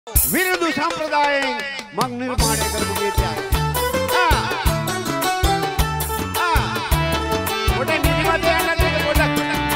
විරුදු සම්ප්‍රදායෙන් මක් නිර්මාණය කරපු ගීතයක්. පොඩ නිදිමත යන්නත් එක පොඩක්.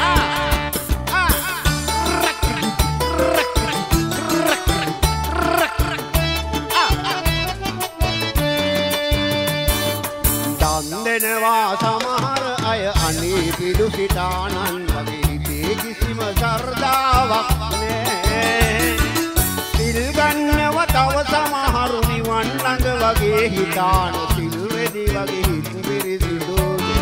දන් දෙනවා සමහර අය අනේ පිඩු සිතානන් වගේ හිතේ කිසිම ශ්‍රද්ධාවක් නෑ. සිල් ගන්නව තව සමහරු නිවන් ළඟ වගේ හිතාන සිල් වෙදි වගේ හිත පිරිසිදු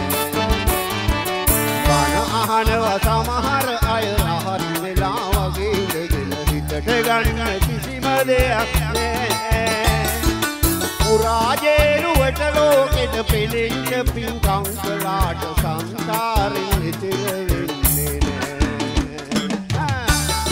බණ අහනව සමහර අය රහත් වෙලා වගේ ඉඳගෙන හිතට ගන්න කිසිම දෙයක් නෑ. පුරාජේරුවට ලෝකෙට පෙළෙන්න පින්කම් කළාට සංසාරෙන් ඉතිර වෙන්නේ නෑ.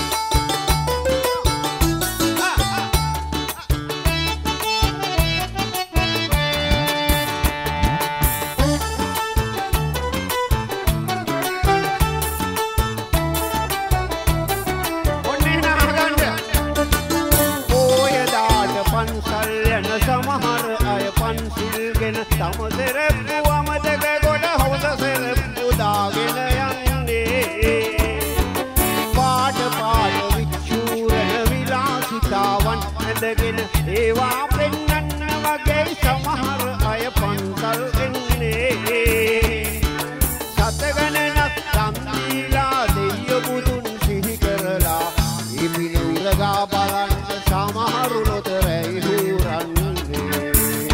සමහර අය පන්සිල්ගෙන තම සෙරප්පු අමතක කොට හොඳ සෙරප්පු දාගෙන යන්නේ. පාට පාට විචූරන විලාසිතාවන් ඇඳගෙන ඒවා පෙන්නන්න වගේ සමහර අය පන්සල් එන්නේ. සතගණනක් දන් දීලා දෙයියෝ බුදුන් සිහි කරලා ඉමින උරගා බලන්න සමහරු නොතරයි හුරන්නේ.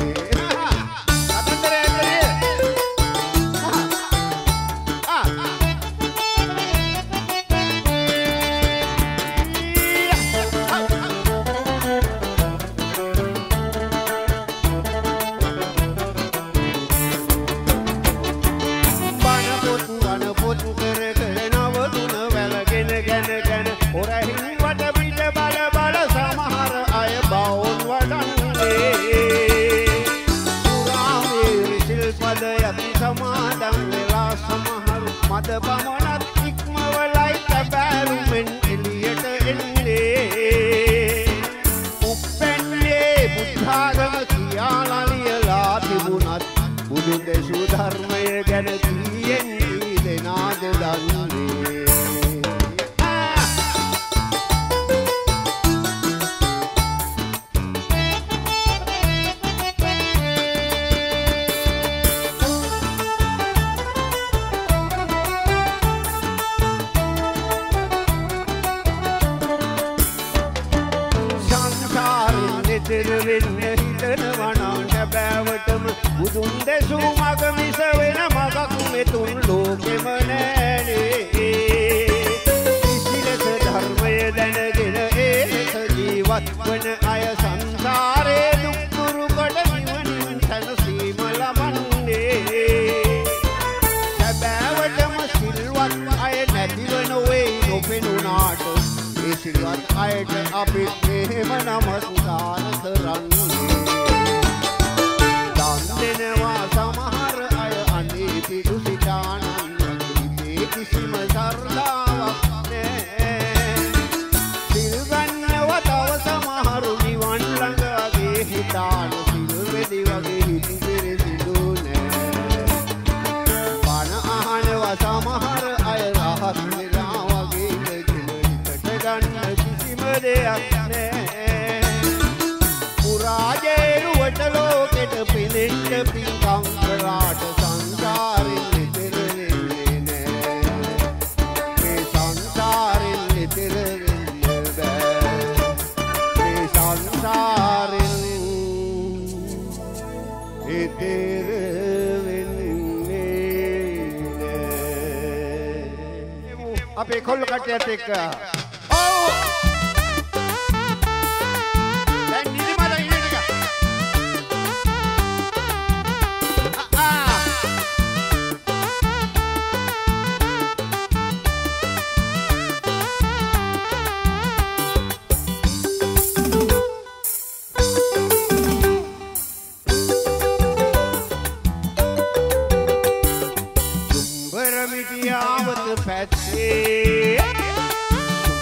මද පමණත් ඉක්මවලයි තැබෑරුමෙන් එළියට එන්නේ. උප්පැන්නේ බුද්ධාගම කියලා ලියලා තිබුණත් බුදු දෙසූ ධර්මය ගැන කීයෙන් දෙනාද දන්නේ. ඉතිර වෙන්න හිතනවා නම් හැබෑවටම බුදුන් දෙසූ මග මිස වෙන මගක් මෙතුන් ලෝකෙම නෑනේ. කිසිලෙස ධර්මය දැනගෙන ඒ ලෙස ජීවත් වන අය සංසාරේ දුක් දුරු කොට නිවනින් සැනසීම ලබන්නේ. හැබෑවටම සිල්වත් අය නැතිව නොවේ නොපෙනුනාට ඒ සිල්වත් අයට අපි මෙහෙම නමස්කාර කරන්නේ. දන් දෙනවා සමහර අය අනේ පිටු සිතානන් වගේ කිසිම ශ්‍රද්ධාවක් නෑ. සිල් ගන්නව තව සමහරු නිවන් ළඟ වගේ හිතාන සිල් වෙදි වගේ හිත පිරිසිදු නෑ. බණ අහනව සමහර අය රහත් වෙලා වගේ ගන්න කිසිම දෙයක් නෑ. පුරාජේරුවට ලෝකෙට පෙළෙන්න පින්කම් කළාට සංසාරෙන් ඉතිර වෙන්නේ නෑ. මේ සංසාරෙන් ඉතිර වෙන්න බෑ. මේ සංසාරෙන් ඉතිර වෙන්නේ නෑ. අපේ කොල්ල කට්ටියත් එක්ක පැත්තේ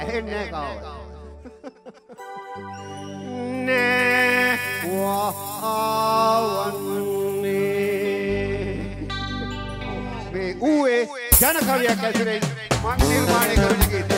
ඇහෙන්නේ කව නේ වහවන්නේ මේ ඌේ ජන කවියක් ඇසුරේ මම නිර්මාණය කරන ගීතය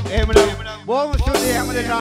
එහෙමනම් බොහොම ස්තුතියි හැමදෙනාට